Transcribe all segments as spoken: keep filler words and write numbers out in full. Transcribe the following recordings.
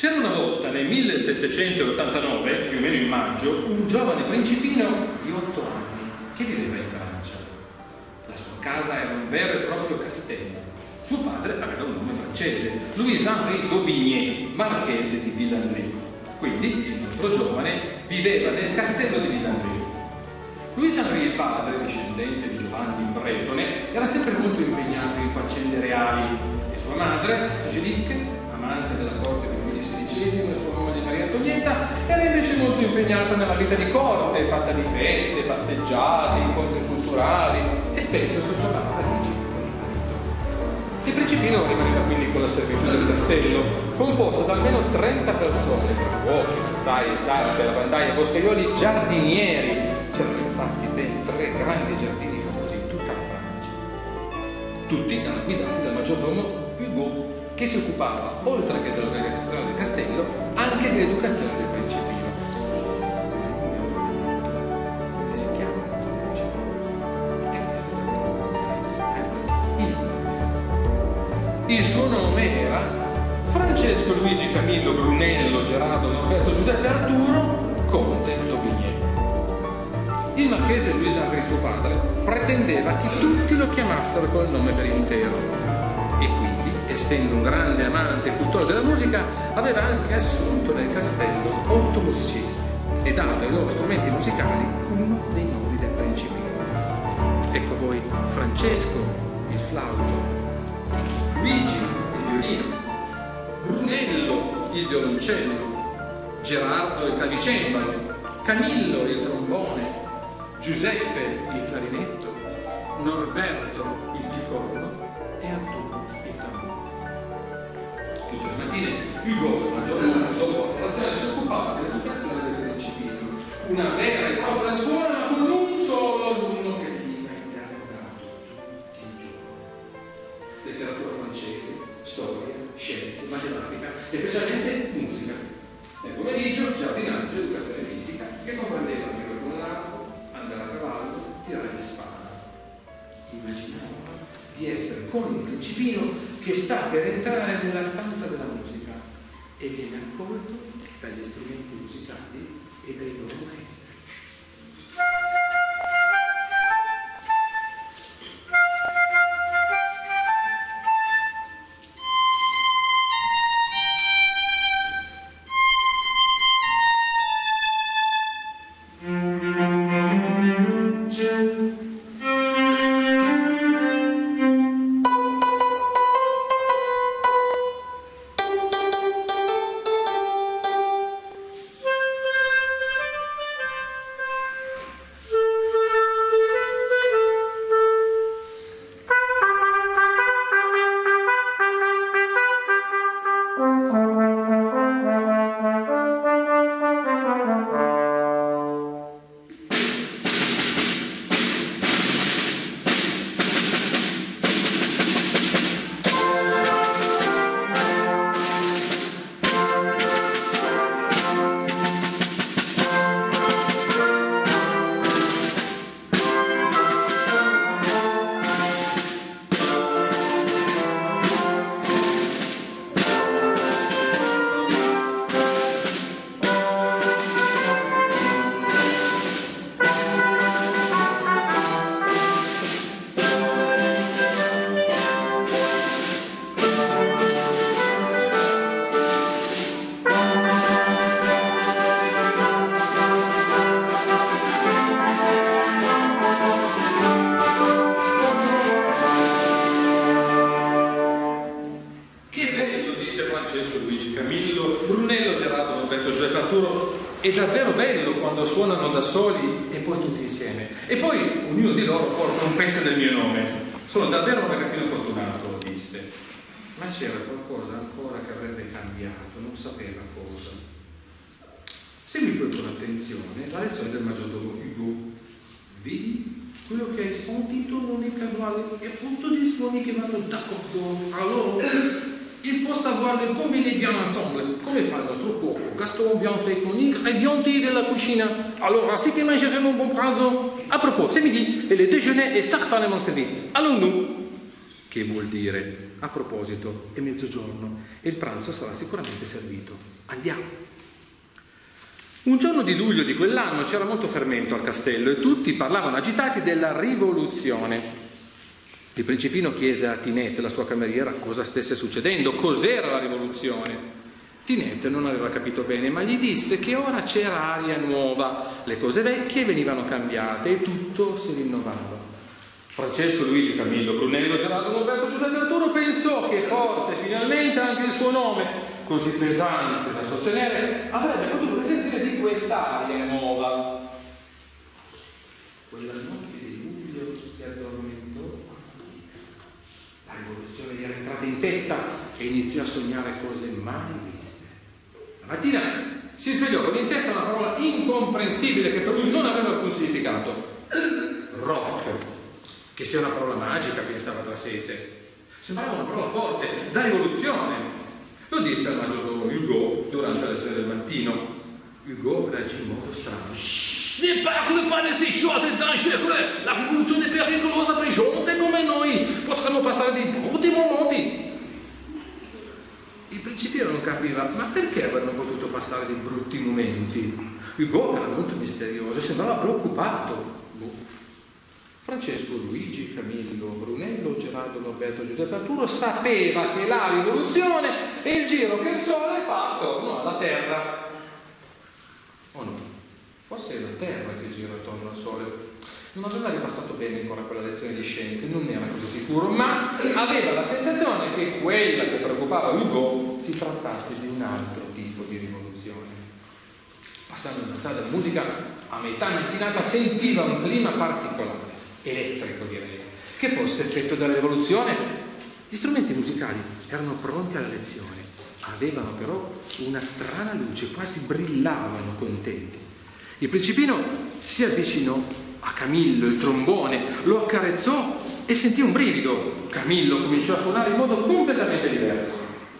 C'era una volta, nel millesettecentottantanove, più o meno in maggio, un giovane principino di otto anni che viveva in Francia. La sua casa era un vero e proprio castello. Suo padre aveva un nome francese, Louis-Henri d'Aubigné, marchese di Villandry. Quindi il nostro giovane viveva nel castello di Villandry. Louis-Henri, il padre, discendente di Giovanni Bretone, era sempre molto impegnato in faccende reali e sua madre, Angélique, amante della corte di Luigi sedicesimo e sua moglie Maria Antonietta, era invece molto impegnata nella vita di corte, fatta di feste, passeggiate, incontri culturali e spesso soggiornava a Parigi con il marito. Il principino rimaneva quindi con la servitù del castello, composta da almeno trenta persone, tra cuochi, massai, sarde, lavandai e boscaioli giardinieri. C'erano infatti ben tre grandi giardini famosi in tutta la Francia. Tutti erano guidati dal maggiordomo Hugo, che si occupava, oltre che dell'organizzazione del castello, anche dell'educazione del principino. Come si chiama il principino? E questo è il Il suo nome era Francesco Luigi Camillo Brunello Gerardo Norberto Giuseppe Arturo Conte d'Aubigné. Il marchese Louis-Henri, suo padre, pretendeva che tutti lo chiamassero col nome per intero e quindi, essendo un grande amante e cultore della musica, aveva anche assunto nel castello otto musicisti e dato ai loro strumenti musicali uno dei nomi del principino. Ecco voi Francesco, il flauto, Luigi, il violino, Brunello, il violoncello, Gerardo, il clavicembalo, Camillo, il trombone, Giuseppe, il clarinetto, Norberto, il ficorno e Arturo, il tamburo. Tutte le mattine Hugo, il maggiordomo, dopo la colazione, si occupava dell'educazione del principino, una vera e propria scuola, ma con un solo alunno che veniva interrogato tutti i giorni. Letteratura francese, storia, scienze, matematica e specialmente musica. Nel pomeriggio giardinaggio e educazione fisica, che comprendeva il tiro con l'arco, andare a cavallo, tirare di spada. Immaginava di essere con il principino che sta per entrare nella stanza della musica e viene accolto dagli strumenti musicali e dai loro maestri. È davvero bello quando suonano da soli e poi tutti insieme. E poi ognuno di loro porta un pezzo del mio nome. Sono davvero un ragazzino fortunato, disse. Ma c'era qualcosa ancora che avrebbe cambiato, non sapeva cosa. Segui poi con attenzione la lezione del maggiordomo Hugo. Vedi? Quello che hai sentito non è casuale, è frutto di suoni che vanno d'accordo. Allora, il faut savoir le combiner bien ensemble, come fa il nostro cuoco Gaston Bianfait con gli ingredienti della cucina. Allora, si che mangeremo un buon pranzo? A proposito, c'est midi, et le déjeuner est certainement servi. Allons-nous. Che vuol dire? A proposito, è mezzogiorno e il pranzo sarà sicuramente servito. Andiamo. Un giorno di luglio di quell'anno c'era molto fermento al castello e tutti parlavano agitati della rivoluzione. Il principino chiese a Tinette, la sua cameriera, cosa stesse succedendo, cos'era la rivoluzione. Tinette non aveva capito bene, ma gli disse che ora c'era aria nuova, le cose vecchie venivano cambiate e tutto si rinnovava. Francesco, Luigi, Camillo, Brunello, Gerardo, Norberto, Giuseppe Arturo pensò che forse finalmente anche il suo nome, così pesante da sostenere, avrebbe potuto risentire di quest'aria nuova. Quella notte di luglio si addormentò a fatica. La rivoluzione gli era entrata in testa e iniziò a sognare cose mai viste. La mattina si svegliò con in testa una parola incomprensibile che per lui non aveva alcun significato. Rock. Che sia una parola magica, pensava tra sé e sé. Sembrava una parola forte, da rivoluzione. Lo disse al maggiordomo Hugo durante la lezione del mattino. Hugo reagì in modo strano. Ne parle pas de ces choses dangereuses. La rivoluzione è pericolosa per gente come noi. Potremmo passare dei brutti momenti. Il principiero non capiva, ma perché avrebbero potuto passare dei brutti momenti? Hugo era molto misterioso, sembrava preoccupato. Francesco, Luigi, Camillo, Brunello, Gerardo, Norberto, Giuseppe Arturo sapeva che la rivoluzione è il giro che il sole fa attorno alla terra. O no? Forse è la terra che gira attorno al sole. Non aveva ripassato bene ancora quella lezione di scienze, non era così sicuro, ma aveva la sensazione che quella che preoccupava Hugo si trattasse di un altro tipo di rivoluzione. Passando nella sala della musica, a metà mattinata sentiva un clima particolare. Elettrico direi, che fosse effetto della rivoluzione. Gli strumenti musicali erano pronti alla lezione, avevano però una strana luce, quasi brillavano contenti. Il principino si avvicinò a Camillo, il trombone, lo accarezzò e sentì un brivido. Camillo cominciò a suonare in modo completamente diverso.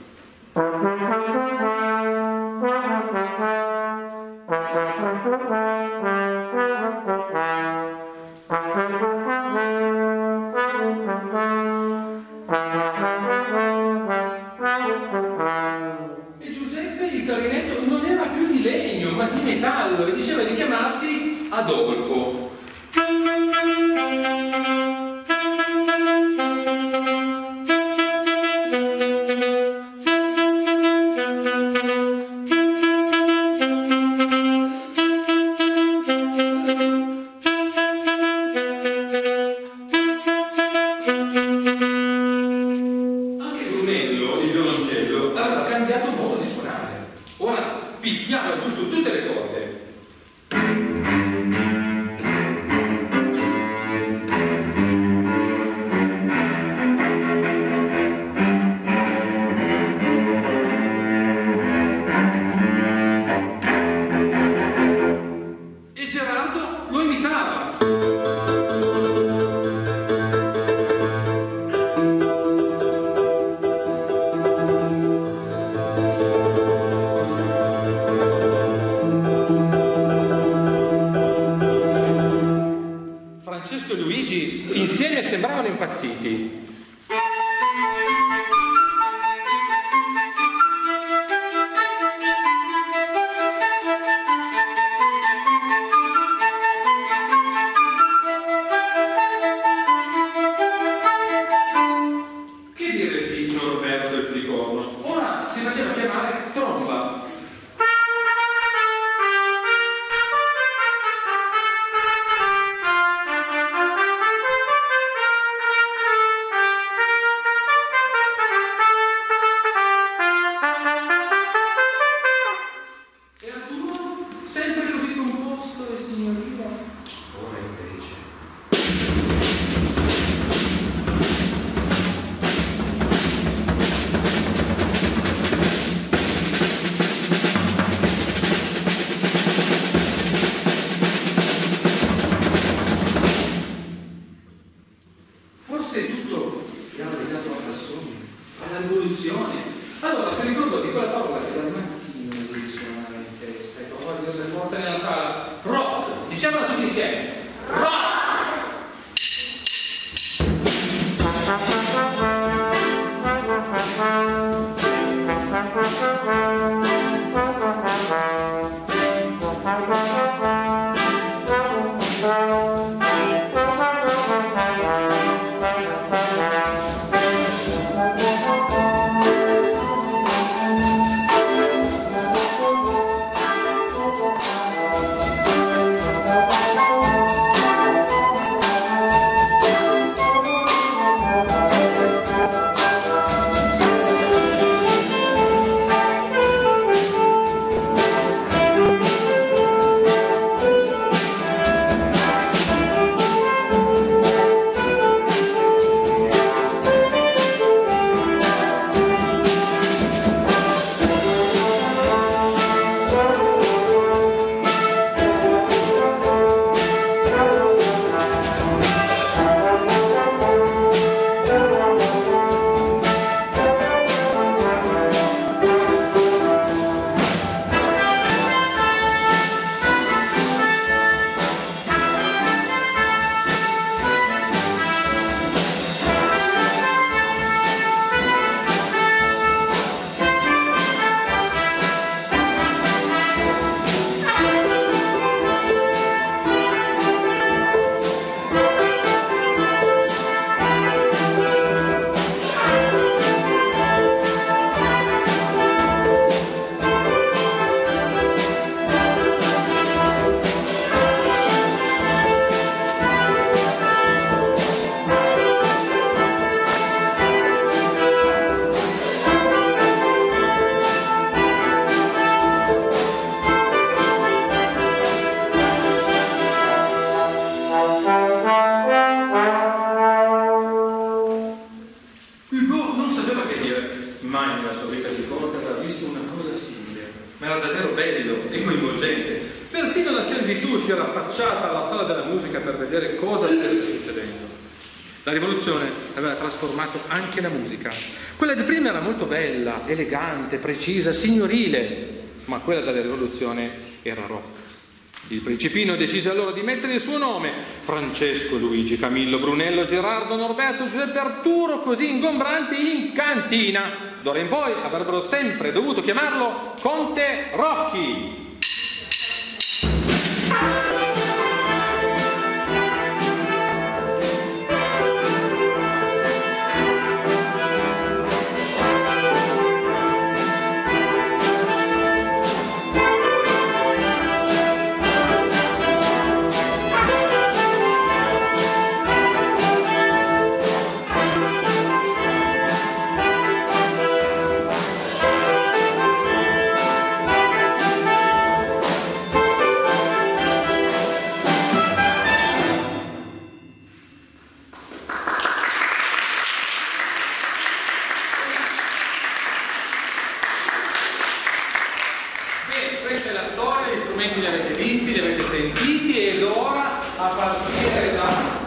E Giuseppe, il clarinetto, non era più di legno, ma di metallo, e diceva di chiamarsi Adolfo. Picchiava giù su tutte le corde. E Gerardo lo imitava. Francesco e Luigi insieme sembravano impazziti. Che dire di Norberto il flicorno? Ora si faceva chiamare tromba. Sempre così composto e signorile, ora invece. ma era davvero bello e coinvolgente. Persino la servitù si era affacciata alla sala della musica per vedere cosa stesse succedendo. La rivoluzione aveva trasformato anche la musica. Quella di prima era molto bella, elegante, precisa, signorile, ma quella della rivoluzione era rock. Il principino decise allora di mettere il suo nome: Francesco, Luigi, Camillo, Brunello, Gerardo, Norberto, Giuseppe, Arturo, così ingombrante in cantina. D'ora in poi avrebbero sempre dovuto chiamarlo Conte Rocchi. Questa è la storia, gli strumenti li avete visti, li avete sentiti ed ora a partire da